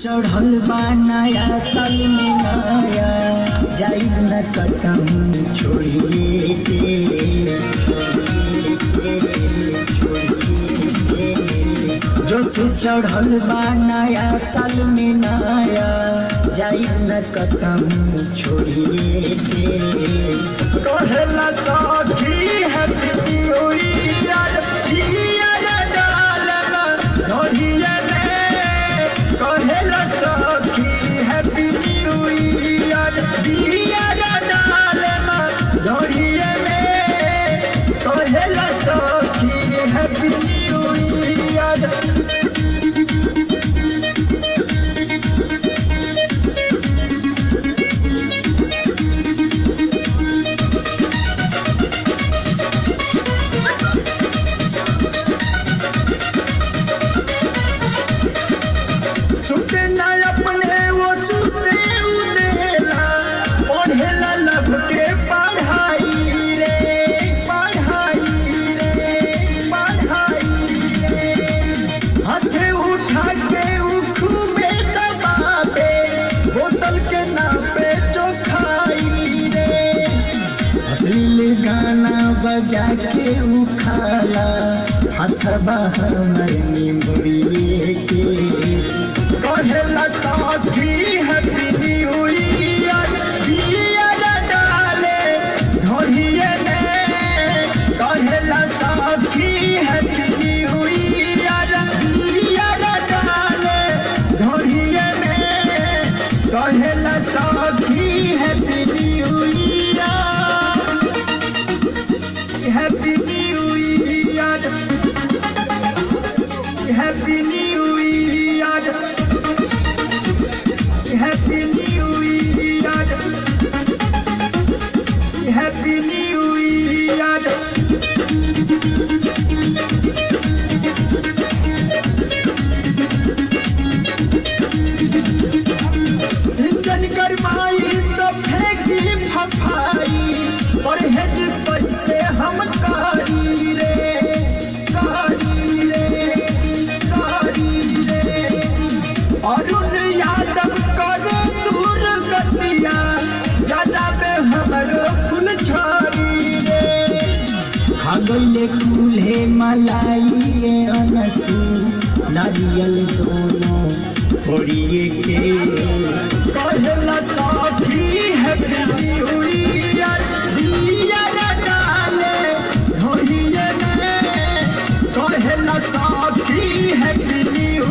चढ़ल बा नया साल में नया जाई न कदम छोड़िए के जो से चढ़ल बा नया साल में नया जाई न कदम छोड़िए के कहला साथी हैप्पी न्यू ईयर कहला सखी हैप्पी न्यू ईयर धोरिए में कहला सखी हैप्पी न्यू ईयर गाना बजा के उखाला हथबा हमर निमुरिए के कहला साथी हैप्पी न्यू ईयर डाले ढोलिए में कहला साथी हैप्पी न्यू ईयर डाले ढोलिए में कहला साथी happy new Happy New Year, Happy New Year, Happy New Year, Happy New Year. Engine करवाई तो फेंकी फफाई और हेज पैसे हम कारी रे अरुण यादव करे दूर गतिया ज्यादा में हमारो फूल छारी रे खगले कुल्हे मलाई अनसू नारियल दोनों छोड़िए के कहला साथी हैप्पी न्यू ईयर डाले ढोलिए में कहला साथी हैप्पी न्यू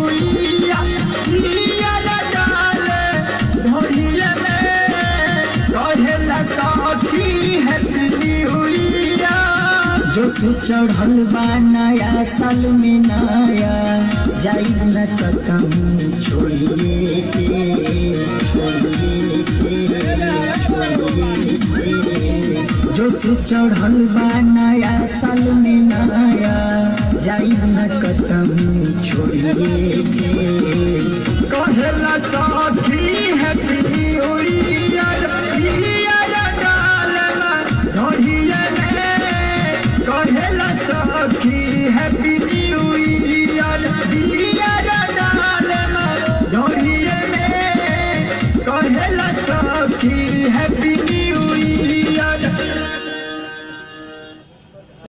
ईयर डाले ढोलिए में कहला साथी हैप्पी न्यू ईयर जो से चढ़ल बा नया साल में नया जाई न कदम छोड़िए के जो से चढ़ल बा नया साल में नया जाई न कदम छोड़िए के कहला साथ